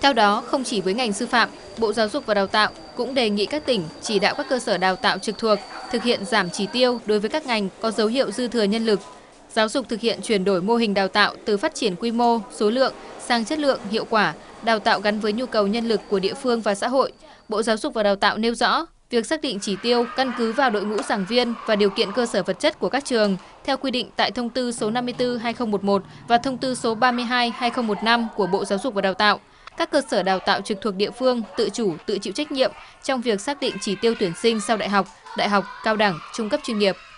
Theo đó, không chỉ với ngành sư phạm, Bộ Giáo dục và Đào tạo cũng đề nghị các tỉnh chỉ đạo các cơ sở đào tạo trực thuộc thực hiện giảm chỉ tiêu đối với các ngành có dấu hiệu dư thừa nhân lực. Giáo dục thực hiện chuyển đổi mô hình đào tạo từ phát triển quy mô, số lượng sang chất lượng, hiệu quả, đào tạo gắn với nhu cầu nhân lực của địa phương và xã hội. Bộ Giáo dục và Đào tạo nêu rõ, việc xác định chỉ tiêu căn cứ vào đội ngũ giảng viên và điều kiện cơ sở vật chất của các trường theo quy định tại Thông tư số 54/2011 và Thông tư số 32/2015 của Bộ Giáo dục và Đào tạo. Các cơ sở đào tạo trực thuộc địa phương tự chủ, tự chịu trách nhiệm trong việc xác định chỉ tiêu tuyển sinh sau đại học, cao đẳng, trung cấp chuyên nghiệp.